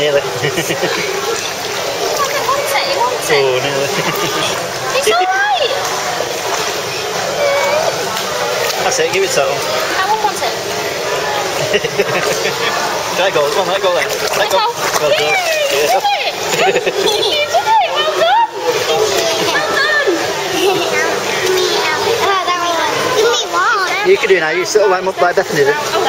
Nearly. He wants it. Oh, nearly. It's alright. That's it, give it to him. That one wants it. Let go, come on, let go then. Let go. Well done. You did it! You did it! Well done! Well done! Give me one. You can do it now, you sort of like Bethany did. Oh,